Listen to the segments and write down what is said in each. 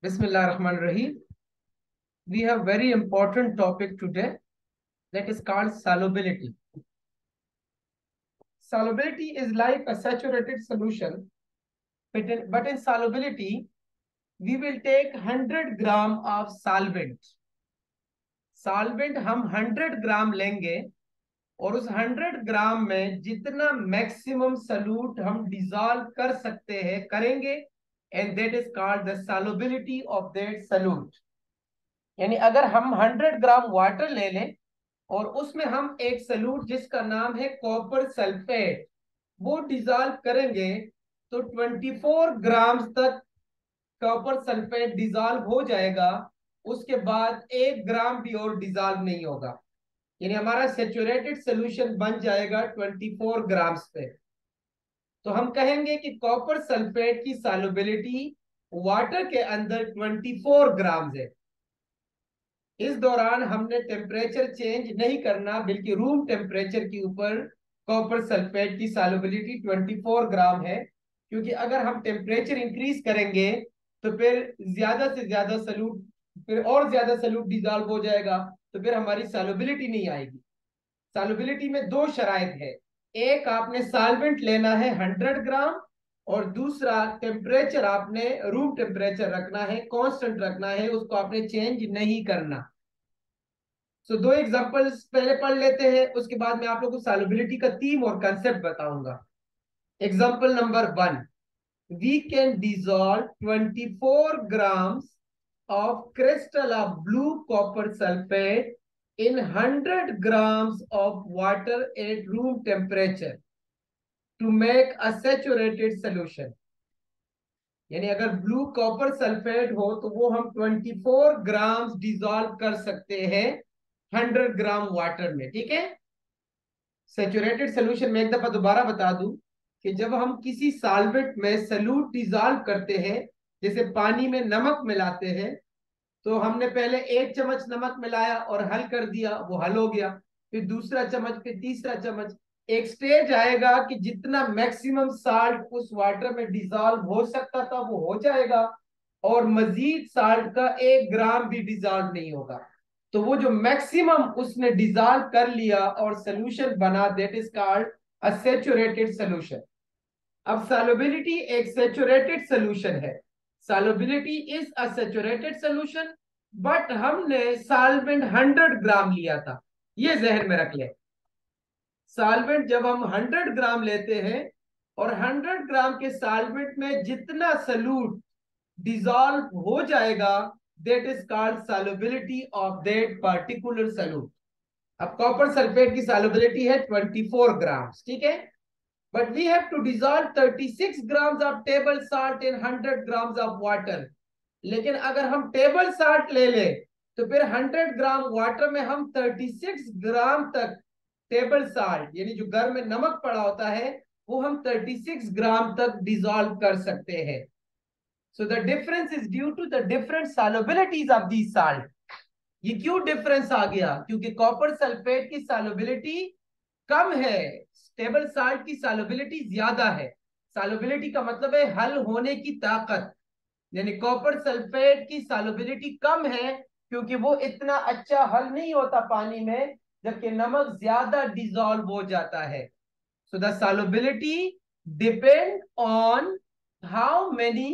Bismillahirrahmanirrahim. We have very important topic today that is called solubility. Solubility is like a saturated solution, but in solubility, we will take 100 gram of solvent. Solvent हम 100 ग्राम लेंगे और उस 100 ग्राम में जितना maximum salute हम dissolve कर सकते हैं करेंगे, and that is called the solubility of that solute. यानी अगर हम 100 ग्राम वाटर ले लें और उसमें हम एक सलूट जिसका नाम है कॉपर सल्फेट वो डिजॉल्व करेंगे तो 24 ग्राम तक कॉपर सल्फेट डिजॉल्व हो जाएगा। उसके बाद 1 ग्राम भी और डिजॉल्व नहीं होगा, यानी हमारा सेचुरेटेड सोल्यूशन बन जाएगा 24 ग्राम्स पे। तो हम कहेंगे कि कॉपर सल्फेट की सॉल्युबिलिटी वाटर के अंदर 24 ग्राम्स है। इस दौरान हमने टेम्परेचर चेंज नहीं करना, बल्कि रूम टेम्परेचर के ऊपर कॉपर सल्फेट की सॉल्युबिलिटी 24 ग्राम है, क्योंकि अगर हम टेम्परेचर इंक्रीज करेंगे तो फिर ज्यादा से ज्यादा सल्यूट फिर और ज्यादा सल्यूट डिजॉल्व हो जाएगा, तो फिर हमारी सॉल्युबिलिटी नहीं आएगी। सॉल्युबिलिटी में दो शराइत है, एक आपने सॉल्वेंट लेना है 100 ग्राम और दूसरा टेम्परेचर आपने रूम टेम्परेचर रखना है, कांस्टेंट रखना है, उसको आपने चेंज नहीं करना। सो दो एग्जांपल्स पहले पढ़ लेते हैं, उसके बाद मैं आप लोगों को सॉल्युबिलिटी का थीम और कंसेप्ट बताऊंगा। Example number 1, we can dissolve 24 grams of crystal of blue copper sulfate in 100 grams of water at room temperature to make a saturated solution। यानी अगर ब्लू कॉपर सल्फेट हो तो वो हम 24 ग्राम्स डिसॉल्व कर सकते हैं 100 ग्राम वाटर में। ठीक है, सेचुरेटेड सोल्यूशन में एक दफा दोबारा बता दूं कि जब हम किसी सॉल्वेंट में सल्यूट डिसॉल्व करते हैं, जैसे पानी में नमक मिलाते हैं, तो हमने पहले 1 चम्मच नमक मिलाया और हल कर दिया, वो हल हो गया। फिर दूसरा चम्मच, फिर तीसरा चम्मच, एक स्टेज आएगा कि जितना मैक्सिमम साल्ट उस वाटर में डिसॉल्व हो सकता था वो हो जाएगा और मजीद साल्ट का 1 ग्राम भी डिसॉल्व नहीं होगा। तो वो जो मैक्सिमम उसने डिसॉल्व कर लिया और सोल्यूशन बना, that is called a saturated solution. अब सॉल्युबिलिटी एक सैचुरेटेड सोल्यूशन है, solubility is a saturated solution, but हमने सॉल्वेंट 100 ग्राम लिया था, ये जहन में रख ले। सॉल्वेंट जब हम 100 ग्राम लेते हैं और 100 ग्राम के सॉल्वेंट में जितना सलूट डिसॉल्व हो जाएगा, that is called solubility of that particular solute. अब कॉपर सल्फेट की सॉल्युबिलिटी है 24 ग्राम, ठीक है, but we have to dissolve 36 grams of table salt in 100 grams of water। लेकिन अगर हम टेबल साल्ट ले ले तो फिर 100 ग्राम वाटर में हम 36 ग्राम तक टेबल साल्ट, यानी जो घर में नमक पड़ा होता है, वो हम 36 ग्राम तक डिसॉल्व कर सकते हैं। So the difference is due to the different solubilities of the salt. ये क्यों डिफरेंस आ गया? क्योंकि कॉपर सल्फेट की सॉल्युबिलिटी कम है, स्टेबल साल्ट की सॉल्युबिलिटी ज्यादा है। सॉल्युबिलिटी का मतलब है हल होने की ताकत, यानी कॉपर सल्फेट की सॉल्युबिलिटी कम है क्योंकि वो इतना अच्छा हल नहीं होता पानी में, जबकि नमक ज्यादा डिसॉल्व हो जाता है। So the solubility depend on how many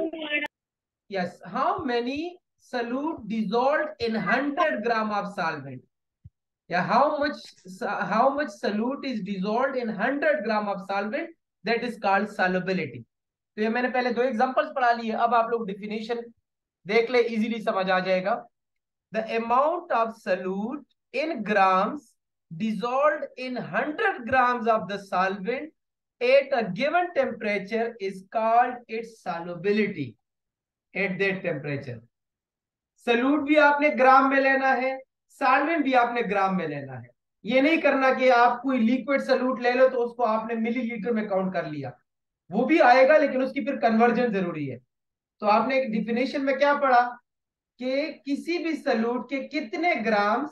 yes how many solute dissolved in 100 gram of solvent, या how much solute is dissolved in 100 gram of solvent, that is called solubility। तो ये मैंने पहले दो एग्जांपल्स पढ़ा लिए, अब आप लोग डिफिनेशन देख ले, इजीली समझ आ जाएगा। The amount of solute in grams dissolved in 100 grams of the solvent at a given temperature is called its solubility at that temperature। Solute भी आपने ग्राम में लेना है, सॉल्वेंट भी आपने ग्राम में लेना है। ये नहीं करना कि आप कोई लिक्विड सल्यूट ले लो तो उसको आपने मिलीलीटर में काउंट कर लिया, वो भी आएगा लेकिन उसकी फिर कन्वर्जन जरूरी है। तो आपने एक डिफिनेशन में क्या पढ़ा कि किसी भी सल्यूट के कितने ग्राम्स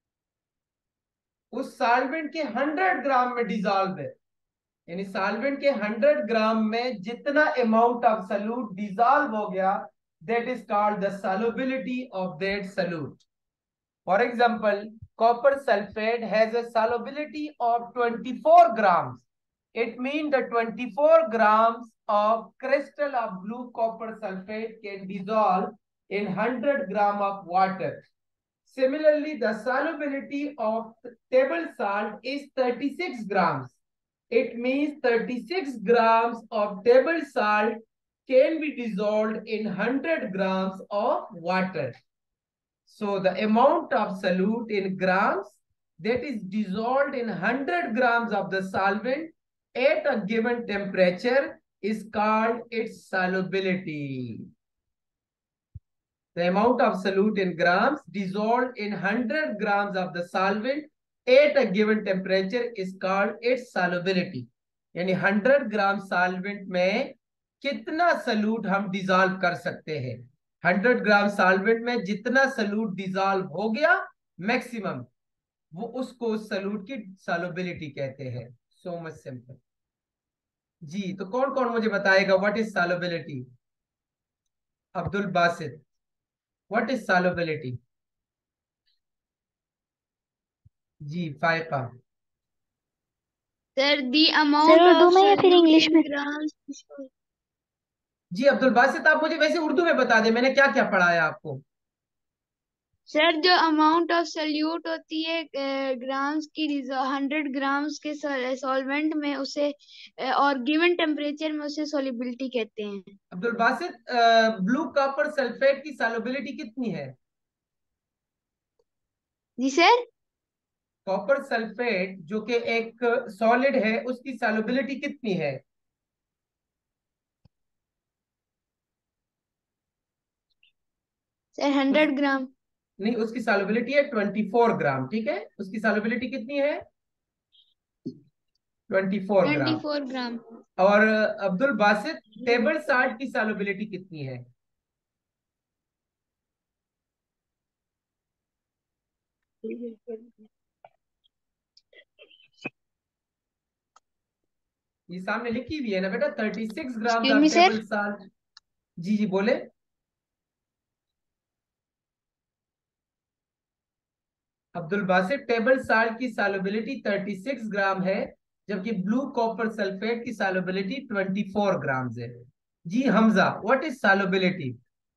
उस सॉल्वेंट के 100 ग्राम में डिसॉल्व है, यानी सॉल्वेंट के 100 ग्राम में जितना अमाउंट ऑफ सल्यूट डिसॉल्व हो गया, that is called the solubility of that solute. For example, copper sulfate has a solubility of 24 grams. It means the 24 grams of crystal of blue copper sulfate can dissolve in 100 gram of water. Similarly, the solubility of table salt is 36 grams. It means 36 grams of table salt can be dissolved in 100 grams of water. So the amount of solute in grams that is dissolved in 100 grams of the solvent at a given temperature is called its solubility. The amount of solute in grams dissolved in 100 grams of the solvent at a given temperature is called its solubility. यानी 100 ग्राम solvent में कितना salute हम dissolve कर सकते हैं. 100 ग्राम solvent में जितना salute dissolve हो गया मैक्सिमम, वो उसको उस सलूट की सॉल्युबिलिटी कहते हैं. So much simple. जी, तो कौन कौन मुझे बताएगा what is solubility? Abdul Basit, what is solubility? जी Faiqa. Sir the amount sir Urdu of में या फिर सॉल्यूट इंग्लिश इन में? ग्राम्स. जी अब्दुल बासित, आप मुझे वैसे उर्दू में बता दें मैंने क्या क्या पढ़ाया आपको. सर जो अमाउंट ऑफ सॉल्यूट होती है ग्राम्स की, 100 ग्राम्स के सॉल्वेंट में, उसे और गिवन टेम्परेचर में उसे सॉल्युबिलिटी कहते हैं. Abdul Basit, blue copper sulphate की सॉल्युबिलिटी कितनी है? जी सर. कॉपर सल्फेट जो कि एक सॉलिड है उसकी सॉल्युबिलिटी कितनी है? Sir 100 gram. नहीं, उसकी सॉल्युबिलिटी है 24 ग्राम. ठीक है, उसकी सॉल्युबिलिटी कितनी है? 24 ग्राम. 24 ग्राम. और अब्दुल बासित, टेबल साल्ट की सॉल्युबिलिटी कितनी है? ये सामने लिखी हुई है ना बेटा, 36 gram excuse me of sir. Table salt. जी जी बोले. अब्दुल बासित, टेबल साल्ट की सॉल्युबिलिटी 36 ग्राम है, जबकि ब्लू कॉपर सल्फेट की सॉल्युबिलिटी 24 ग्राम है. जी Hamza, what is solubility?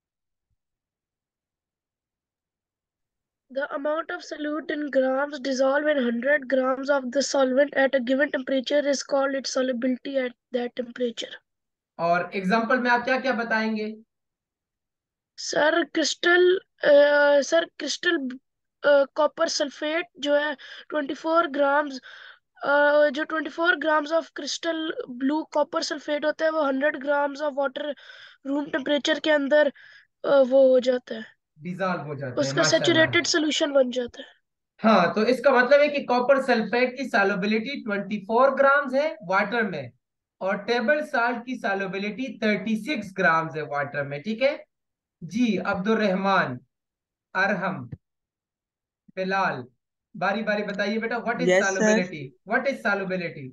The amount of solute in grams dissolved in 100 grams of the solvent at a given temperature is called its solubility at that temperature. और example में आप क्या क्या बताएंगे? Sir crystal copper sulphate जो है 24 grams, जो 24 grams of crystal blue copper sulphate होता है वो 100 grams of water room temperature के अंदर वो हो जाता है, डिजॉल्व हो जाता है. उसका माशाल्लाह. सैचुरेटेड सोल्यूशन बन जाता है. हाँ, तो इसका मतलब है कि कॉपर सल्फेट की सॉल्युबिलिटी 24 ग्राम्स है वाटर में, और टेबल साल्ट की सॉल्युबिलिटी 36 ग्राम्स है वाटर में. ठीक है जी. अब्दुल रहमान, अरहम, बिलाल, बारी बारी बताइए बेटा, what is Yes, sir. Solubility? What is solubility?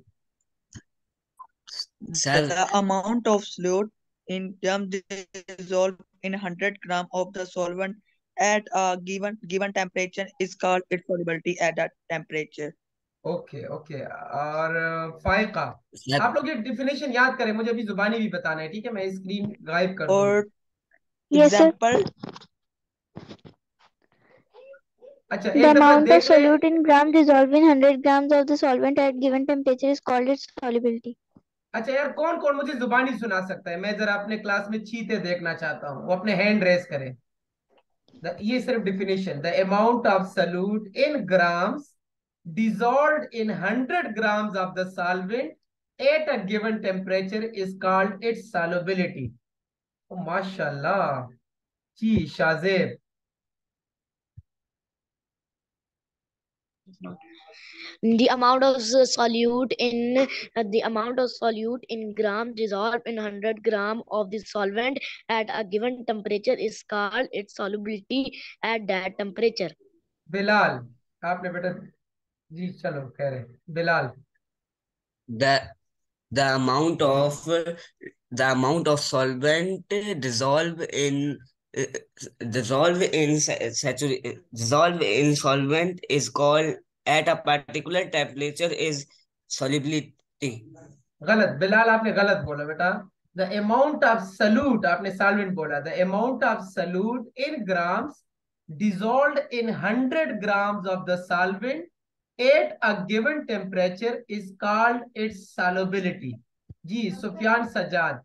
Sir, The amount of solute in terms dissolved in 100 gram of the solvent at a given temperature is called its solubility at that temperature. Okay okay. और Faiqa, sir, आप लोग ये definition याद करें, मुझे अभी जुबानी भी बताना है. ठीक है, मैं स्क्रीन गायब कर दूंगा. Or Yes, sir. example, अच्छा, The एक दफा amount of देख ले. solute in gram dissolved in 100 grams of the solvent at given temperature is called its solubility. अच्छा यार, कौन कौन मुझे जुबानी सुना सकता है? मैं जरा अपने क्लास में चीते देखना चाहता हूँ, वो अपने हैंड रेस करें. ये सिर्फ definition. The amount of solute in grams dissolved in 100 grams of the solvent at a given temperature is called its solubility. Oh, mashallah. जी Shahzeb. The amount of solute in gram dissolved in 100 gram of the solvent at a given temperature is called its solubility at that temperature. Bilal, आपने बेटा. जी चलो कह रहे Bilal. the the amount of the amount of solvent uh, dissolve in solvent is called at a particular temperature is solubility. गलत बिलाल, आपने गलत बोला बेटा। द अमाउंट ऑफ सल्यूट, आपने सॉल्वेंट बोला, the amount of solute in grams dissolved in 100 grams of the solvent at a given temperature is called its solubility. जी Sufiyan Sajjad.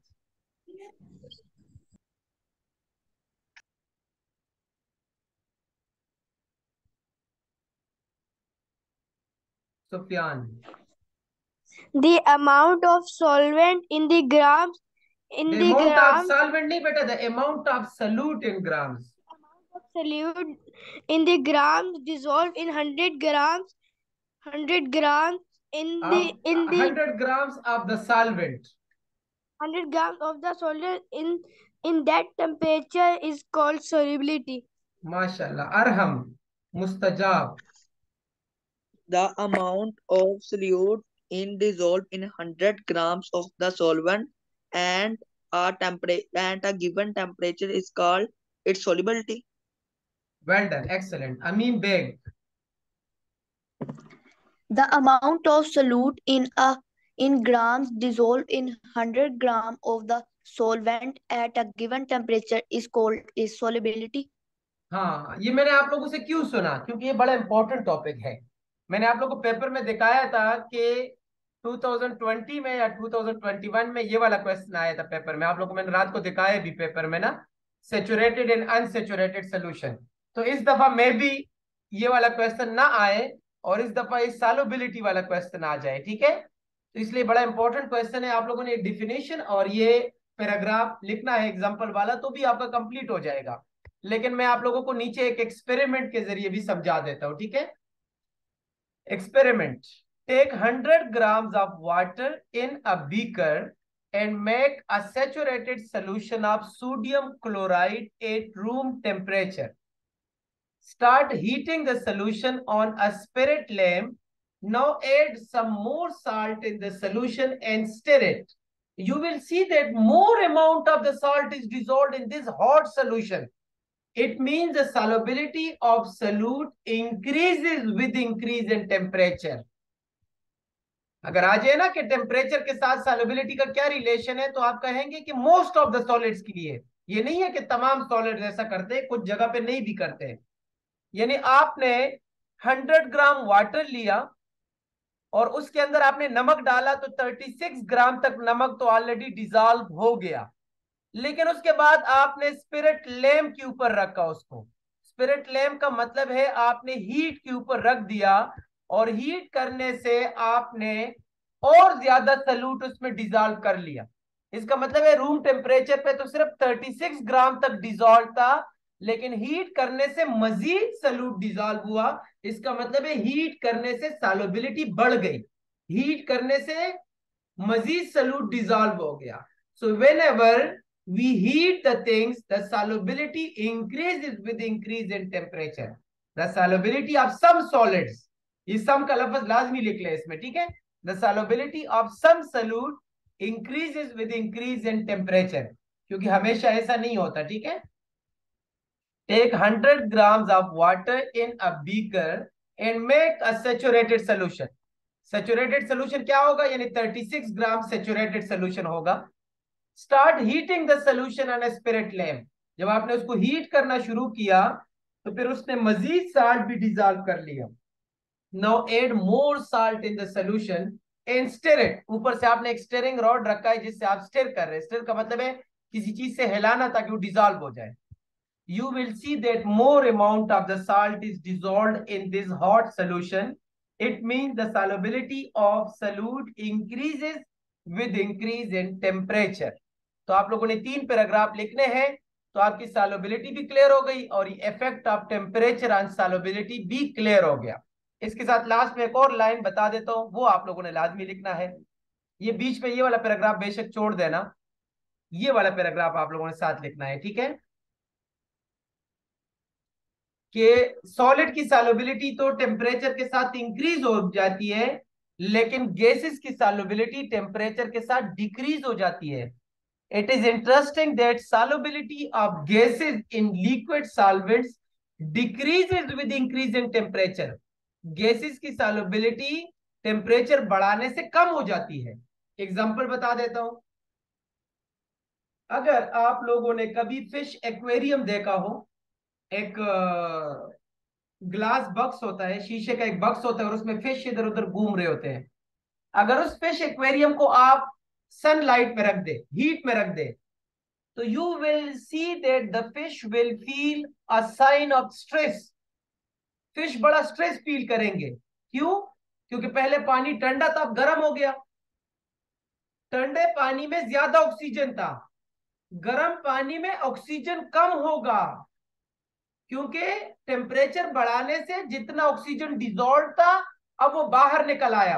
Sufiyan, The amount of solvent in the grams in the the amount of grams solvent नहीं बेटा, the amount of solute in grams. of solute in the grams dissolved in 100 grams in the 100 grams of the solvent. 100 grams of the solvent in that temperature is called solubility. माशाल्लाह। अरहम, मुस्तजाब। The amount of solute in dissolved in 100 grams of the solvent and a given temperature is called its solubility. Well done, excellent. Amin Beg. The amount of solute in grams dissolved in 100 grams of the solvent at a given temperature is called its solubility. हाँ, ये मैंने आप लोगों से क्यों सुना, क्योंकि ये बड़ा इंपॉर्टेंट टॉपिक है। मैंने आप लोगों को पेपर में दिखाया था कि 2020 में या 2021 में ये वाला क्वेश्चन आया था पेपर में। आप लोगों को मैंने रात को दिखाया भी पेपर में ना, सेचुरेटेड एंड अनसेचुरेटेड सोल्यूशन। तो इस दफा में भी ये वाला क्वेश्चन ना आए और इस दफा इस सॉल्युबिलिटी वाला क्वेश्चन आ जाए, ठीक है। तो इसलिए बड़ा इंपॉर्टेंट क्वेश्चन है। आप लोगों ने डिफिनेशन और ये पैराग्राफ लिखना है एग्जाम्पल वाला, तो भी आपका कंप्लीट हो जाएगा। लेकिन मैं आप लोगों को नीचे एक एक्सपेरिमेंट के जरिए भी समझा देता हूं, ठीक है। Experiment, take 100 grams of water in a beaker and make a saturated solution of sodium chloride at room temperature. Start heating the solution on a spirit lamp. Now add some more salt in the solution and stir it. You will see that more amount of the salt is dissolved in this hot solution. It means the solubility of solute increases with increase in temperature. अगर आ जाए ना कि temperature के साथ solubility का क्या relation है, तो आप कहेंगे कि मोस्ट ऑफ द सॉलिड्स के लिए। ये नहीं है कि तमाम सॉलिड्स ऐसा करते हैं, कुछ जगह पे नहीं भी करते हैं। यानी आपने 100 ग्राम वाटर लिया और उसके अंदर आपने नमक डाला, तो 36 ग्राम तक नमक तो ऑलरेडी डिजॉल्व हो गया। लेकिन उसके बाद आपने स्पिरिट लैम्प के ऊपर रखा उसको। स्पिरिट लैम्प का मतलब है आपने हीट के ऊपर रख दिया और हीट करने से आपने और ज्यादा सल्यूट उसमें डिजॉल्व कर लिया। इसका मतलब है रूम टेम्परेचर पे तो सिर्फ 36 ग्राम तक डिजॉल्व था, लेकिन हीट करने से मजीद सल्यूट डिजॉल्व हुआ। इसका मतलब है हीट करने से सॉल्युबिलिटी बढ़ गई, हीट करने से मजीद सल्यूट डिजॉल्व हो गया। So whenever we heat the things, the solubility increases with increase in temperature. The solubility of some solids, इस सम का लफ्ज लाजमी लिख ले इसमें, ठीक है। The solubility of some solute increases with increase in temperature, क्योंकि हमेशा ऐसा नहीं होता, ठीक है। Take 100 grams of water in a beaker and make a saturated solution. Saturated solution क्या होगा, यानी 36 ग्राम saturated solution होगा। Start heating the solution on a spirit lamp. जब आपने उसको हीट करना शुरू किया तो फिर उसने मजीद साल्ट भी डिजॉल्व कर लिया। Now add more salt in the solution and stir it. ऊपर से आपने एक स्टिरिंग रॉड रखा है जिससे आप स्टिर कर रहे हैं। स्टिर का मतलब है किसी चीज से हिलाना ताकि वो डिजॉल्व हो जाए। You will see that more amount of the salt is dissolved in this hot solution. It means the solubility of solute increases with increase in temperature. तो आप लोगों ने 3 पैराग्राफ लिखने हैं, तो आपकी सॉल्युबिलिटी भी क्लियर हो गई और effect of temperature on solubility भी क्लियर हो गया। इसके साथ लास्ट में एक और लाइन बता देता हूं, वो आप लोगों ने लाजमी लिखना है। ये बीच में ये वाला पैराग्राफ बेशक छोड़ देना, ये वाला पैराग्राफ आप लोगों ने साथ लिखना है, ठीक है। कि सॉलिड की सॉल्युबिलिटी तो टेम्परेचर के साथ इंक्रीज हो जाती है, लेकिन गैसेस की सॉल्युबिलिटी टेम्परेचर के साथ डिक्रीज हो जाती है। It is interesting that solubility of gases in liquid solvents decreases with increase in temperature. Gases की solubility टेम्परेचर बढ़ाने से कम हो जाती है. एग्जाम्पल बता देता हूं. अगर आप लोगों ने कभी फिश एक्वेरियम देखा हो, एक ग्लास बॉक्स होता है, शीशे का एक बॉक्स होता है और उसमें फिश इधर उधर घूम रहे होते हैं. अगर उस फिश एक्वेरियम को आप सनलाइट में रख दे, हीट में रख दे, तो you will see that the fish will feel a sign of stress. Fish बड़ा स्ट्रेस फील करेंगे. क्यों? क्योंकि पहले पानी ठंडा था, अब गर्म हो गया. ठंडे पानी में ज्यादा ऑक्सीजन था, गर्म पानी में ऑक्सीजन कम होगा, क्योंकि टेम्परेचर बढ़ाने से जितना ऑक्सीजन डिजोल्व था अब वो बाहर निकल आया.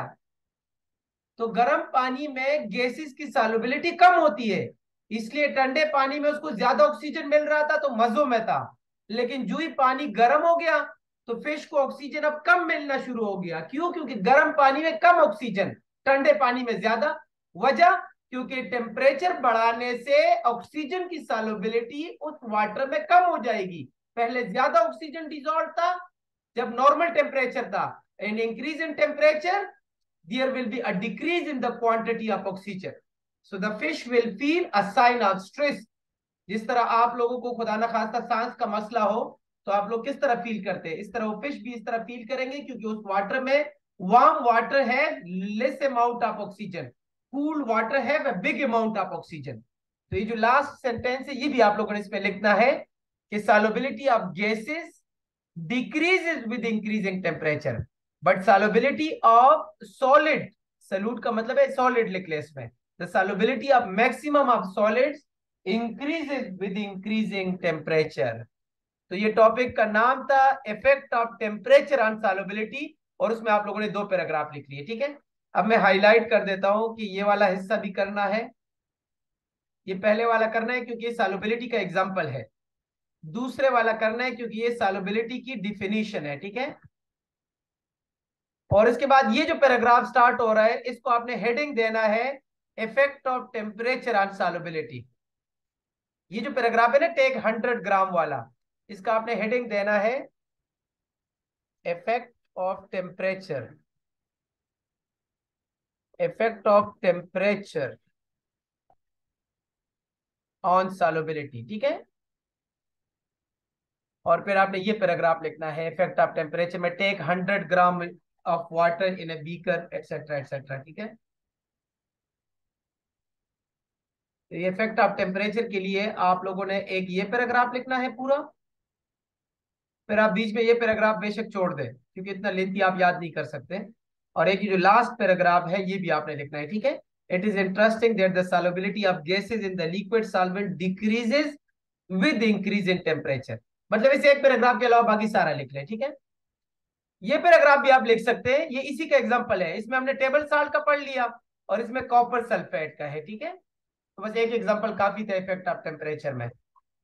तो गर्म पानी में गैसेस की सॉल्युबिलिटी कम होती है, इसलिए ठंडे पानी में उसको ज्यादा ऑक्सीजन मिल रहा था तो मजों में था. लेकिन जो ही पानी गर्म हो गया तो फिश को ऑक्सीजन अब कम मिलना शुरू हो गया. क्यों? क्योंकि गर्म पानी में कम ऑक्सीजन, ठंडे पानी में ज्यादा. वजह? क्योंकि टेम्परेचर बढ़ाने से ऑक्सीजन की सॉल्युबिलिटी उस वाटर में कम हो जाएगी. पहले ज्यादा ऑक्सीजन डिजोल्व था जब नॉर्मल टेम्परेचर था, and increase in temperature there will be a decrease in the quantity of oxygen. So the fish will feel a sign of stress. जिस तरह आप लोगों को खुदा ना खास्ता सांस का मसला हो तो आप लोग किस तरह फील करते हैं, इस तरह वो फिश भी इस तरह फील करेंगे, क्योंकि उस वाटर में वार्म वाटर है, less amount of oxygen. Cool water है व बिग अमाउंट ऑफ ऑक्सीजन. तो ये जो लास्ट सेंटेंस है ये भी आप लोगों ने इसमें लिखना है कि solubility of gases decreases with increasing temperature, but solubility of solid, solute का मतलब है सॉलिड, लिख ले इसमें, the solubility of maximum of solids increases with increasing temperature. तो ये टॉपिक का नाम था effect of temperature on solubility, और उसमें आप लोगों ने 2 पैराग्राफ लिख लिए. ठीक है, अब मैं हाईलाइट कर देता हूं कि ये वाला हिस्सा भी करना है, ये पहले वाला करना है क्योंकि ये सॉल्युबिलिटी का एग्जांपल है, दूसरे वाला करना है क्योंकि ये सॉल्युबिलिटी की डिफिनीशन है. ठीक है, और इसके बाद ये जो पैराग्राफ स्टार्ट हो रहा है इसको आपने हेडिंग देना है effect of temperature on solubility. ये जो पैराग्राफ है ना, टेक 100 ग्राम वाला, इसका आपने हेडिंग देना है effect of temperature, effect of temperature on solubility. ठीक है, और फिर आपने ये पैराग्राफ लिखना है इफेक्ट ऑफ टेम्परेचर में take 100 gram of water in a beaker etcetera etcetera. ठीक है, तो ये इफेक्ट ऑफ टेम्परेचर के लिए आप लोगों ने एक ये पैराग्राफ लिखना है पूरा, फिर आप बीच में ये पैराग्राफ बेशक छोड़ दें क्योंकि इतना लेंथी आप याद नहीं कर सकते, और एक ये जो लास्ट पैराग्राफ है ये भी आपने लिखना है. ठीक है, it is interesting that the solubility of gases in the liquid solvent decreases with increase in temperature. मतलब इसे एक पैराग्राफ के अलावा बाकी सारा लिख लें. ठीक है, ये पैराग्राफ भी आप लिख सकते हैं, ये इसी का एग्जांपल है. इसमें हमने टेबल साल्ट का पढ़ लिया और इसमें कॉपर सल्फेट का है. ठीक है, तो बस एक एग्जांपल काफी था इफेक्ट ऑफ टेम्परेचर में.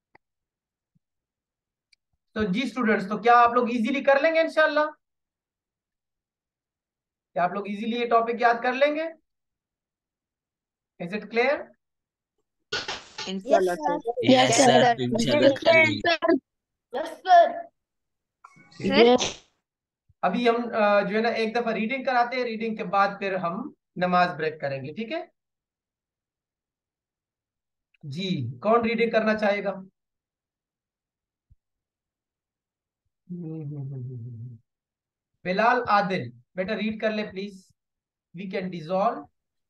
तो जी स्टूडेंट्स, तो क्या आप लोग इजीली कर लेंगे इंशाल्लाह? क्या आप लोग इजीली ये टॉपिक याद कर लेंगे? Is it clear? इंशाल्लाह सर. Yes, sir. इंशाल्लाह कर लेंगे. Yes. अभी हम जो है ना एक दफा रीडिंग कराते हैं, रीडिंग के बाद फिर हम नमाज ब्रेक करेंगे. ठीक है जी, कौन रीडिंग करना चाहेगा? बिलाल आदिल, बेटा रीड कर ले please. We can dissolve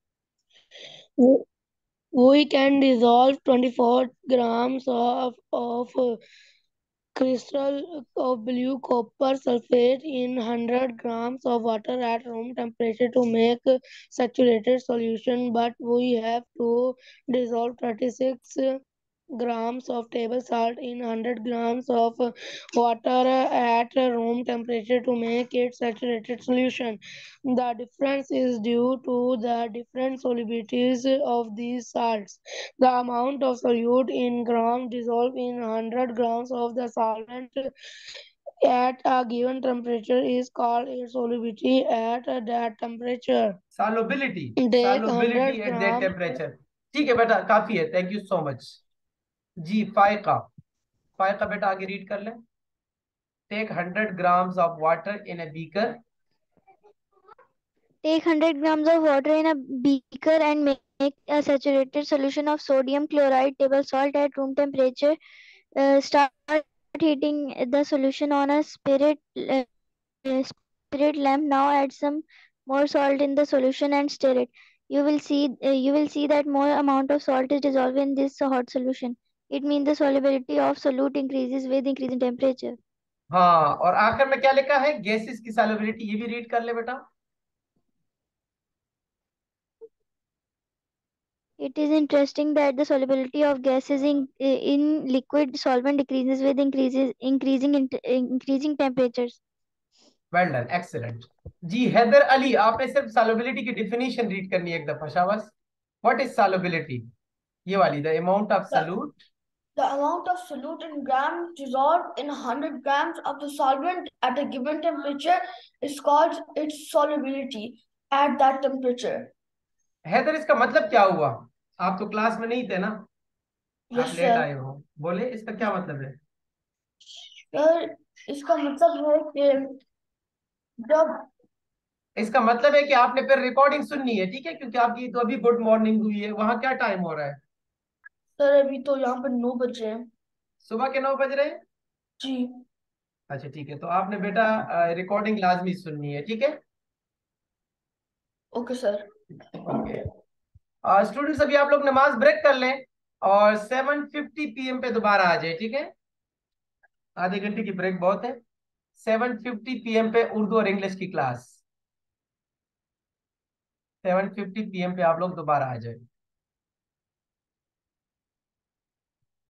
We can dissolve 24 grams of crystal of blue copper sulfate in 100 grams of water at room temperature to make saturated solution, but we have to dissolve 36 grams of table salt in 100 grams of water at room temperature to make it saturated solution. The difference is due to the different solubilities of these salts. The amount of solute in grams dissolved in 100 grams of the solvent at a given temperature is called its solubility at that temperature. solubility Take 100 at that grams. temperature. ठीक है बेटा, काफी है, thank you so much. जी फायका, फायका बेटा आगे read कर ले। Take 100 grams of water in a beaker. Take 100 grams of water in a beaker and make a saturated solution of sodium chloride table salt at room temperature. Start heating the solution on a spirit lamp. Now add some more salt in the solution and stir it. You will see that more amount of salt is dissolved in this hot solution. It means the solubility of solute increases with increasing temperature. हाँ, और आखिर में क्या लिखा है, gases की solubility, ये भी रीड कर ले बेटा। It is interesting that the solubility of gases in liquid solvent decreases with increasing temperatures. Well done, excellent. जी हैदर अली, आपने सिर्फ सॉल्युबिलिटी की डेफिनेशन रीड करनी है एक दफा, शाबाश। What is solubility? ये वाली, the amount of solute. The amount of solute in grams dissolved in 100 grams of the solvent at a given temperature is called its solubility at that temperature. Haider, इसका मतलब क्या हुआ? आप तो क्लास में नहीं थे ना, Yes, आप लेट sir. आए हो, बोले इसका क्या मतलब है? सर, इसका मतलब है कि जब इसका मतलब है कि आपने फिर रिकॉर्डिंग सुननी है, ठीक है, क्योंकि आपकी तो अभी गुड मॉर्निंग हुई है। वहां क्या टाइम हो रहा है? सर अभी तो यहाँ पर 9 बज रहे हैं। सुबह के 9 बज रहे हैं? जी अच्छा ठीक है, तो आपने बेटा रिकॉर्डिंग लाजमी सुननी है, ठीक है। Okay sir. ओके स्टूडेंट्स, अभी आप लोग नमाज ब्रेक कर लें और 7:50 PM पे दोबारा आ जाए, ठीक है। आधे घंटे की ब्रेक बहुत है। 7:50 PM पे उर्दू और इंग्लिश की क्लास, 7:50 PM पे आप लोग दोबारा आ जाए।